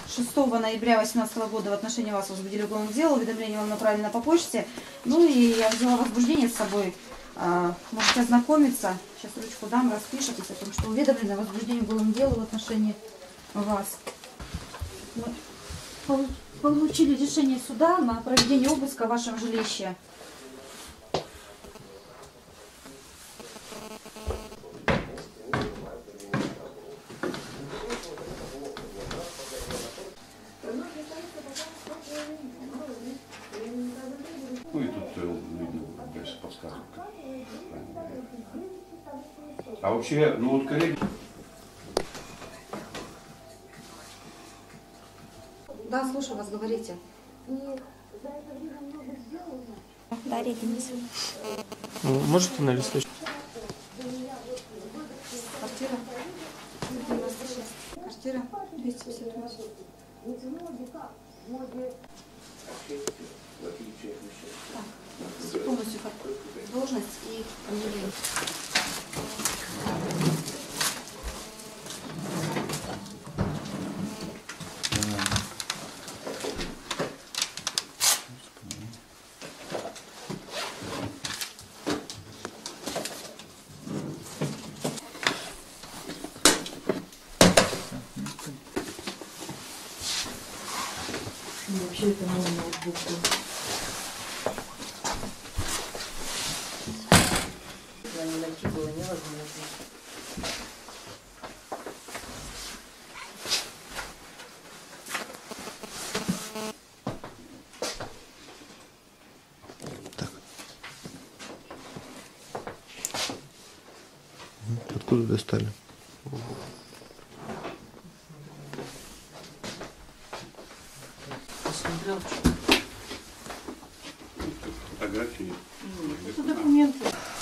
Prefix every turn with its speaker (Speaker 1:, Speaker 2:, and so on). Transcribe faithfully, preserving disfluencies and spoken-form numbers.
Speaker 1: шестого ноября две тысячи восемнадцатого года в отношении вас возбудили уголовное дело, уведомление вам направлено по почте. Ну и я взяла возбуждение с собой. Можете ознакомиться. Сейчас ручку дам, распишитесь о том, что уведомлено о возбуждении уголовного дела в отношении вас. Мы получили решение суда на проведение обыска в вашем жилище.
Speaker 2: Ну и тут видно, дальше подсказывают. А вообще, ну вот коллеги...
Speaker 1: Да, слушаю вас, говорите.
Speaker 3: Дарья Денисовна.
Speaker 4: Можете на листочке?
Speaker 1: Квартира девяносто шесть. Квартира двести пятьдесят восемь. Так, полностью должность и фамилия.
Speaker 5: Вообще это мой ноутбук. Не найти было невозможно.
Speaker 4: Откуда достали?
Speaker 5: Посмотрел.
Speaker 2: Фотографии.
Speaker 5: Это документы.